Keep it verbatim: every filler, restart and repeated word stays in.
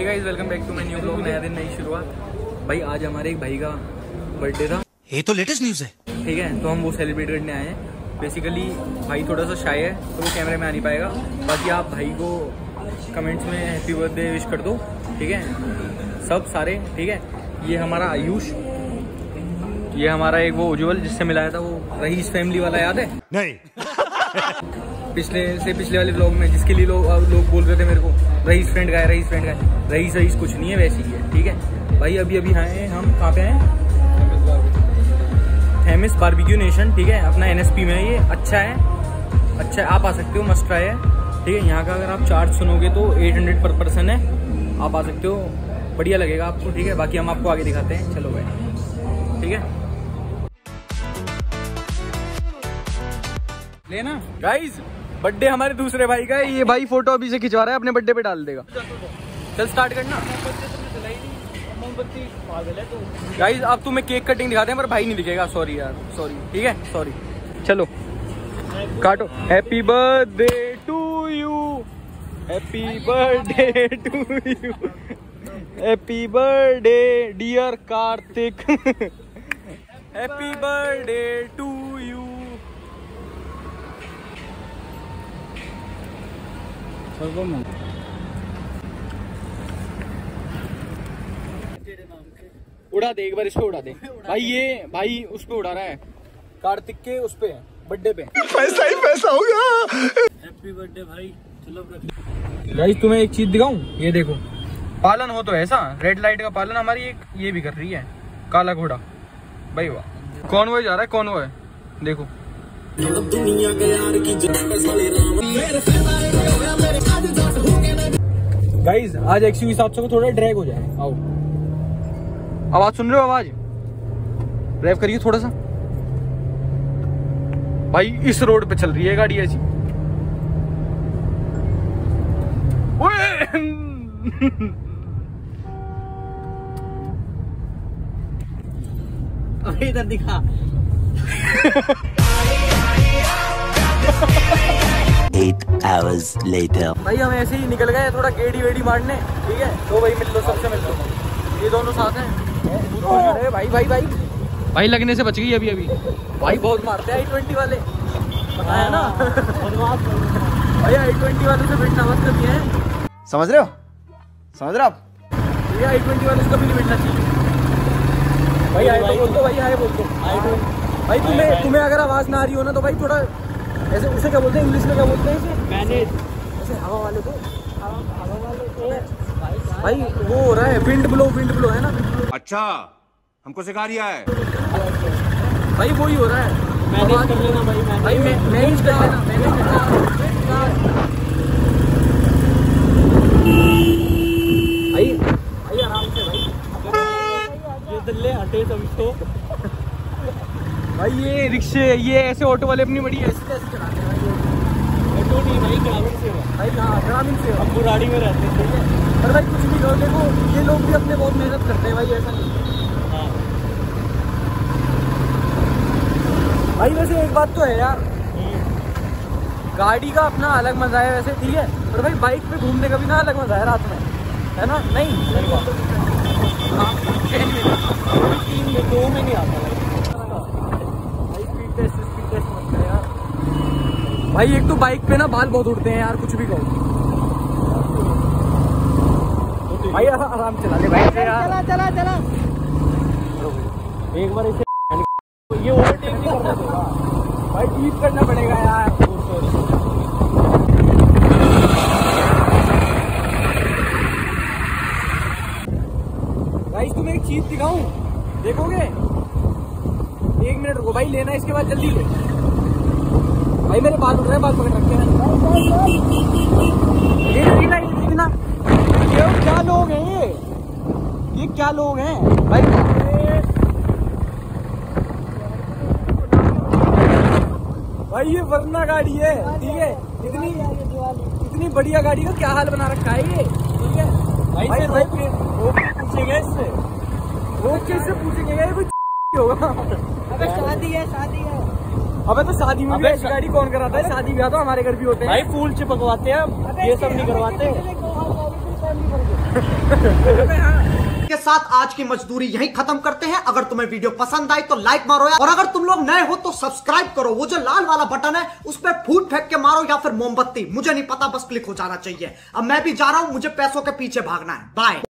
Hey guys, welcome back to my new blog. नया दिन, नई शुरुआत। भाई आज हमारे एक भाई का बर्थडे था। ये तो लेटेस्ट न्यूज़ है। ठीक है, तो हम वो सेलिब्रेट करने आए हैं। बेसिकली भाई थोड़ा सा शाय है तो वो कैमरे में आ नहीं पाएगा। बाकी आप भाई को कमेंट्स में हैप्पी बर्थडे विश कर दो, ठीक है, सब सारे। ठीक है, ये हमारा आयुष, ये हमारा एक वो उज्जवल जिससे मिलाया था, वो रईस फैमिली वाला, याद है? नहीं। पिछले से पिछले वाले व्लॉग में जिसके लिए लोग लोग बोल रहे थे मेरे को रईस फ्रेंड का है, रईस फ्रेंड का है। रईस रईस कुछ नहीं है, वैसे ही है। ठीक है भाई, अभी अभी आए हम कहाँ पे आए? Famous Barbeque Nation. ठीक है, अपना एनएसपी में है ये। अच्छा है, अच्छा है, आप आ सकते हो, मस्ट ट्राई है। ठीक है, यहाँ का अगर आप चार्ज सुनोगे तो एट हंड्रेड पर पर्सन है, आप आ सकते हो, बढ़िया लगेगा आपको। ठीक है, बाकी हम आपको आगे दिखाते हैं, चलो भाई। ठीक है लेना गाइस, बर्थडे हमारे दूसरे भाई का है। ये भाई फोटो अभी से खिंचवा रहा है, अपने बर्थडे पे डाल देगा। चल स्टार्ट करना गाइस। अब तुम्हें केक कटिंग दिखाते हैं, पर भाई नहीं दिखेगा, सॉरी यार, सॉरी। ठीक है, सॉरी। चलो काटो। Happy birthday to you, happy birthday to you, happy birthday dear Karthik, happy birthday to you. उड़ा दे एक बार, इस पे उड़ा दे भाई। ये भाई उस पे उड़ा रहा है, कार्तिक के उस पे बर्थडे पे। पैसा ही पैसा होगा। हैप्पी बर्थडे भाई। चलो गाइस, तुम्हें एक चीज दिखाऊं, ये देखो, पालन हो तो ऐसा, रेड लाइट का पालन हमारी एक ये भी कर रही है, काला घोड़ा भाई। वाह, कौन वो जा रहा है, कौन वो है, देखो। गाइस आज एक्सयूवी सात सौ को थोड़ा ड्रैग हो जाए। आओ, आवाज सुन रहे हो? आवाज ड्राइव करिए थोड़ा सा भाई। इस रोड पे चल रही है गाड़ी ऐसी। अबे इधर दिखा। Eight hours later. भाई हम ऐसे ही निकल गए थोड़ा गेड़ी वेड़ी मारने। ठीक है, तो भाई मिल लो, सबसे मिल लो, ये दोनों साथ हैं। अरे भाई भाई भाई भाई लगने से बच गई अभी अभी। भाई बहुत मारते हैं आई ट्वेंटी वाले, बताया ना। भाई आई ट्वेंटी वाले से बैठना मत करती है, समझ रहे हो? समझ रहे हो आप? ये आई ट्वेंटी वाले से कभी नहीं बैठना चाहिए। भाई हाय तो बोल दो, भाई हाय बोल दो। भाई तुम्हें तुम्हें अगर आवाज ना आ रही हो ना तो भाई थोड़ा ऐसे, उसे क्या बोलते हैं इंग्लिश में, क्या बोलते हैं इसे? मैनेज। ऐसे हवा वाले को, हवा वाले को भाई वो हो रहा है, विंड ब्लो, विंड ब्लो है ना। अच्छा, हमको सिखा रिया है भाई, वो ही हो रहा है। मैनेज कर लेना भाई, भाई मैनेज कर लेना, मैनेज कर लेना भाई, भाई आराम से भाई। ये दल्ले हटे सभी तो भाई। ये रिक्शे, ये ऐसे ऑटो वाले अपनी बड़ी ऐसे ऐसे चलाते हैं भाई। ऑटो नहीं भाई, ग्रामीण सेवा भाई। हाँ, ग्रामीण सेवा। हम बुराड़ी में रहते हैं, ठीक है। पर भाई कुछ भी करो, देखो ये लोग भी अपने बहुत मेहनत करते हैं भाई, ऐसा नहीं। हाँ भाई, वैसे एक बात तो है यार, गाड़ी का अपना अलग मजा है वैसे, ठीक है, पर भाई बाइक पे घूमने का भी ना अलग मजा है रात में, है ना? नहीं तीन में दो में नहीं आता भाई। स्पीड टेस्ट, स्पीड टेस्ट मत कर यार भाई। एक तो बाइक पे ना बाल बहुत उड़ते हैं यार, कुछ भी कहो भाई। आराम चला ले भाई, चला चला चला। एक बार इसे ये ओवरटेक नहीं करना पड़ेगा भाई, डीप करना पड़ेगा यार। गाइस तुम्हें एक चीज दिखाऊं, देखोगे? एक मिनट रुको भाई, लेना इसके बाद जल्दी ले भाई। मेरे बाल उठ रहे हैं, बाल पकड़ रखे हैं। ये देखना, ये देखना, ये क्या लोग हैं, ये ये क्या लोग हैं भाई? भाई ये वरना गाड़ी है, ठीक है, इतनी इतनी बढ़िया गाड़ी का क्या हाल बना रखा है ये, ठीक है भाई। भाई भाई पूछेंगे इससे, वो कैसे पूछेंगे, ये कुछ होगा। अबे शादी है, शादी है। अबे तो शादी में भी ऐसी गाड़ी कौन कराता है? शादी ब्याह तो हमारे घर भी होते हैं भाई, फूल चिपकवाते हैं, ये सब नहीं करवाते। के साथ आज की मजदूरी यहीं खत्म करते हैं। अगर तुम्हें वीडियो पसंद आई तो लाइक मारो यार, और अगर तुम लोग नए हो तो सब्सक्राइब करो। वो जो लाल वाला बटन है उस पर फूट फेंक के मारो या फिर मोमबत्ती, मुझे नहीं पता, बस क्लिक हो जाना चाहिए। अब मैं भी जा रहा हूं, मुझे पैसों के पीछे भागना है। बाय।